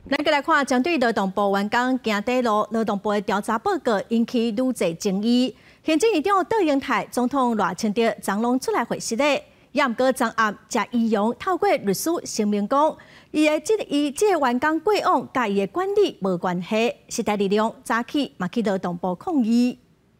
咱再来看，针对劳动部员工行底路，劳动部的调查报告引起愈侪争议。行政院长窦英泰总统赖清德昨拢出来回释咧，也毋过昨暗谢依勇透过律师声明讲，伊这个员工过往甲伊的管理无关系。时代力量早起嘛去劳动部抗议。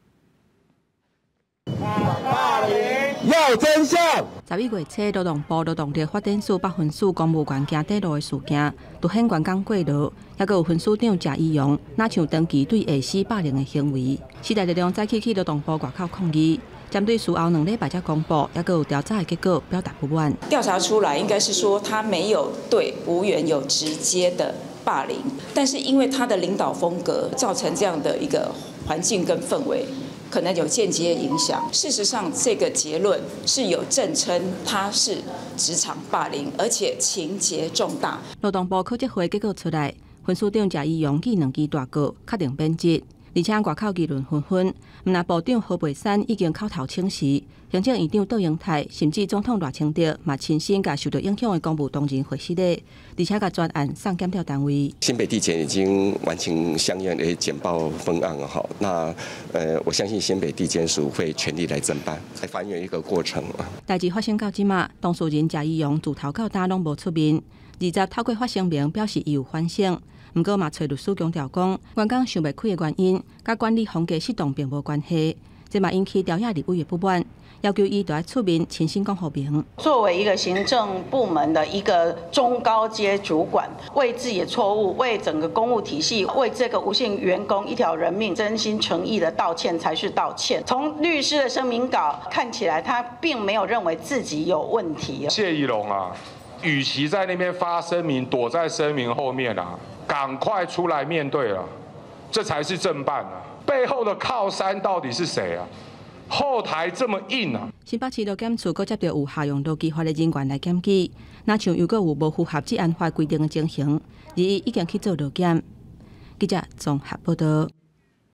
要真相 11月初，劳动部劳动力发展署8分署公务员行底路的事件，凸显员工过劳，也有分署长谢依勇哪像长期对下司霸凌的行为。时代力量早起去劳动部外口抗议，针对事后2礼拜才公布，也有调查的结果表达不满。 调查出来应该是说他没有对无缘有直接的霸凌，但是因为他的领导风格造成这样的一个环境跟氛围。 可能有间接影响。事实上，这个结论是有证称他是职场霸凌，而且情节重大。 劳动部考绩会结果出来，分署长谢依勇记2支大告，确定免职，而且外口议论纷纷。毋但部长何培山已经口头请辞，行政院长窦英泰甚至总统赖清德嘛亲身甲受到影响的公务同仁会师咧，而且甲专案送检调单位。 新北地检已经完成相应的简报分案了哈，那我相信新北地检署会全力来侦办，来还原一个过程。 代志发生到即马，当事人谢依勇自头到尾拢无出面，20透过发声明表示伊有反省。 毋过嘛，找律师强调讲，员工想袂开的原因，甲管理风格失当并无关系，这嘛引起调解立委的不满，要求伊要出面亲身讲好明。 作为一个行政部门的一个中高阶主管，为自己的错误、为整个公务体系、为这个无姓员工一条人命，真心诚意的道歉才是道歉。从律师的声明稿看起来，他并没有认为自己有问题。 谢宜龙啊，与其在那边发声明，躲在声明后面啊。 赶快出来面对了，这才是正办啊！背后的靠山到底是谁啊？后台这么硬啊！ 新北市劳检处阁接到有下用劳基法的人员来检举，哪像又阁有无符合治安法规定的情形，而伊已经去做劳检。记者综合报道。